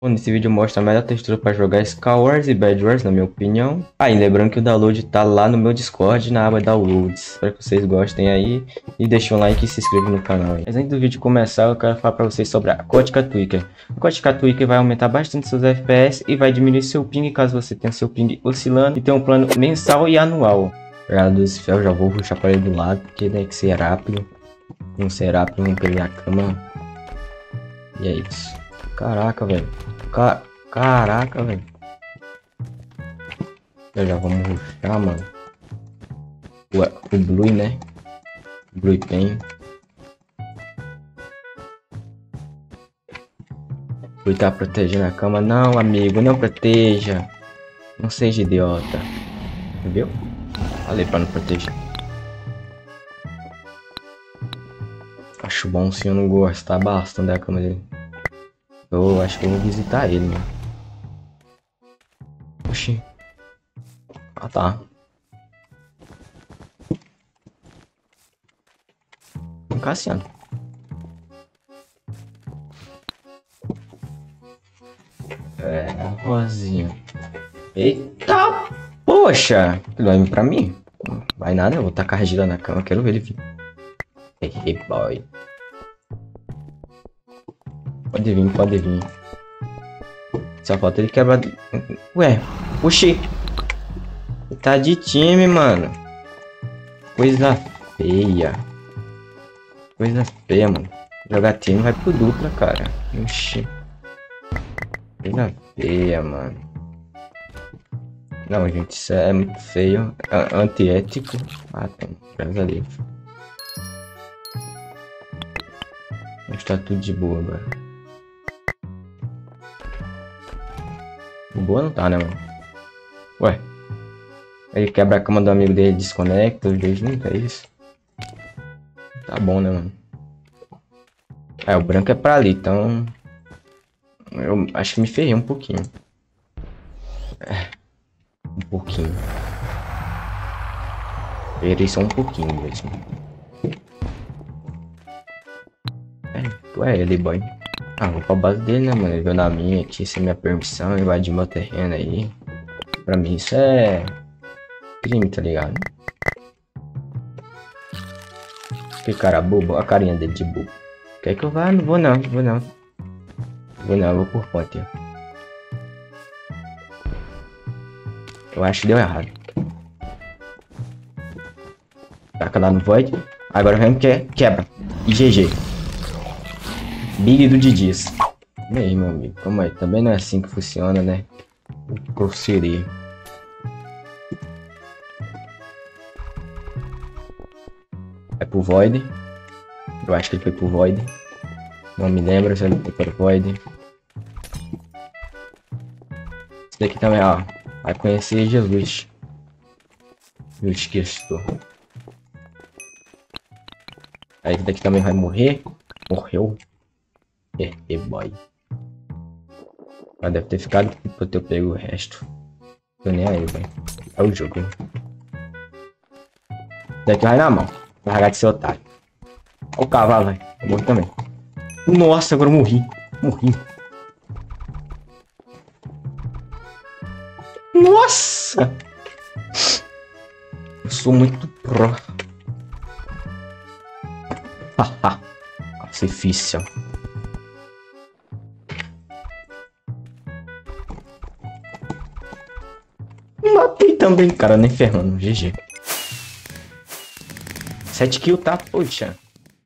Bom, nesse vídeo mostra a melhor textura para jogar Skywars e Bedwars, na minha opinião. E lembrando que o download tá lá no meu Discord, na aba Downloads. Espero que vocês gostem aí e deixem um like e se inscrevam no canal. Mas antes do vídeo começar, eu quero falar para vocês sobre a Kotka Tweaker. A Kotka Tweaker vai aumentar bastante seus FPS e vai diminuir seu ping caso você tenha seu ping oscilando. E tem um plano mensal e anual. Para dos ferros, já vou puxar para ele do lado, porque tem que ser rápido. Não ser rápido, não perder a cama. E é isso. Caraca, velho. Caraca, velho. Já vamos rushar, mano. O Blue, né? Blue Pen. Blue tá protegendo a cama. Não, amigo, não proteja. Não seja idiota. Viu? Falei pra não proteger. Acho bom se eu não gostar bastante da cama dele. Eu acho que eu vou visitar ele, mano. Oxi. Ah, tá. Cassiano. É, Rosinha. Eita, poxa. Ele vai vir pra mim? Vai nada, eu vou tacar a argila na cama. Quero ver ele vir. Hey, boy. Pode vir, pode vir. Só falta ele quebrar. Ué, oxi. Tá de time, mano. Coisa feia. Coisa feia, mano. Jogar time vai pro dupla, cara. Oxi. Coisa feia, mano. Não, gente, isso é muito feio. Antiético. Ah, tá. Graças a Deus. Mas tá tudo de boa agora. Boa não tá, né, mano? Ué. Ele quebra a cama do amigo dele, desconecta, os dois juntos, é isso? Tá bom, né, mano? O branco é pra ali, então... Eu acho que me ferrei um pouquinho. Um pouquinho. Ferrei só um pouquinho mesmo. Tu é ele, boy. Ah, vou pra base dele, né, mano? Ele veio na minha aqui sem minha permissão, invadir meu terreno aí. Pra mim isso é crime, tá ligado? Que cara bobo, a carinha dele de bobo. Quer que eu vá? Não vou não, vou não. Vou não, vou por ponte. Eu acho que deu errado. Taca lá no Void. Agora vem que quebra. E GG. Big do Didiz. E aí, meu amigo? Calma aí, também não é assim que funciona, né? O grosseria. É pro Void. Eu acho que ele foi pro Void. Não me lembro se ele foi pro Void. Esse daqui também, ó. Vai conhecer Jesus. Jesus Cristo. Aí esse daqui também vai morrer. Morreu. Boy. Ela deve ter ficado pra eu ter pego o resto. Tô nem aí, velho. É o jogo. Daqui vai na mão. Vai largar de ser otário. Olha o cavalo, velho. Eu morri também. Nossa, agora eu morri. Morri. Nossa! Eu sou muito pro. Haha. Difícil. Matei também, cara, nem ferrando. GG. 7 kills, tá? Poxa.